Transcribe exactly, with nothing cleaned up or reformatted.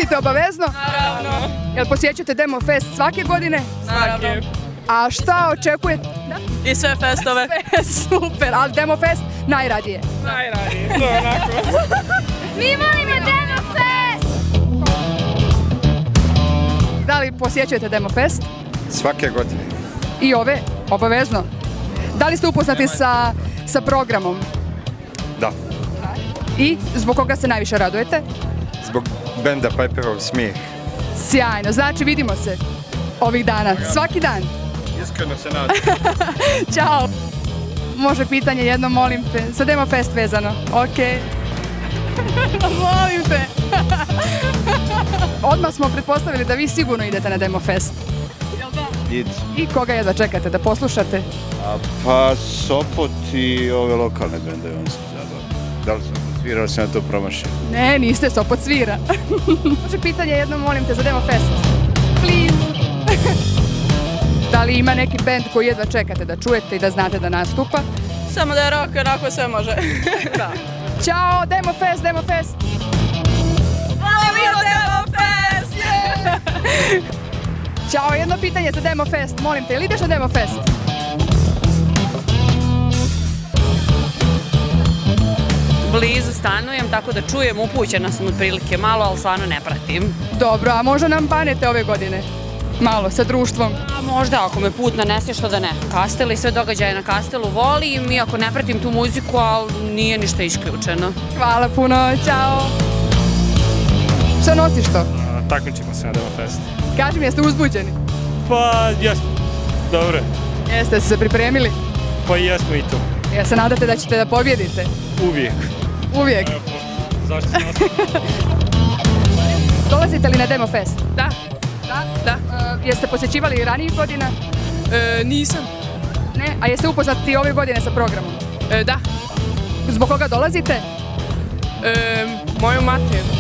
Dolazite obavezno? Naravno. Jel posjećate Demo Fest svake godine? Naravno. A šta očekujete? I sve festove. Super, ali Demo Fest najradije. Najradije, to je onako. Mi volimo Demo Fest! Da li posjećujete Demo Fest? Svake godine. I ove, obavezno. Da li ste upoznati sa, sa programom? Da. I zbog koga se najviše radujete? Zbog benda Piperov smijeh. Sjajno, znači vidimo se ovih dana, svaki dan. Iskreno se nadam. Ćao. Može pitanje jedno, molim te, sa Demo Fest vezano. Ok. Molim te. Odmah smo pretpostavili da vi sigurno idete na Demo Fest. Idu. I koga jedva čekate da poslušate? A, pa Sopot i ove lokalne bende, on se zabavio. Da li sam svirao, sam ja to promašio? Ne, niste, Sopot svira. Može pitanje jedno, molim te, za Demo Fest. Please. Da li ima neki bend koji jedva čekate da čujete i da znate da nastupa? Samo da je rock, onako sve može. Da. Ćao, Demo Fest, Demo Fest! Volimo Demo Fest! Ćao, jedno pitanje za Demo Fest, molim te, ili ideš na Demo Fest? Blizu stanujem, tako da čujem, upućena sam otprilike malo, ali stvarno ne pratim. Dobro, a možda nam banete ove godine? Malo, sa društvom. A možda, ako me put nanese, što da ne. Kastel i sve događaje na Kastelu volim, iako ne pratim tu muziku, ali nije ništa isključeno. Hvala puno, ćao! Šta nosiš to? Takmičimo se na Demo Fest. Kaži mi, jeste uzbuđeni? Pa, jesmo. Dobro. Jeste se pripremili? Pa i jesmo i to. Ja se nadate da ćete da pobjedite? Uvijek. Uvijek? Zašto se nastavimo? Dolazite li na Demo Fest? Da. Da? Da. E, jeste posjećivali i ranijih godina? E, nisam. Ne? A jeste upoznati ove godine sa programom? E, da. Zbog koga dolazite? E, moju mater.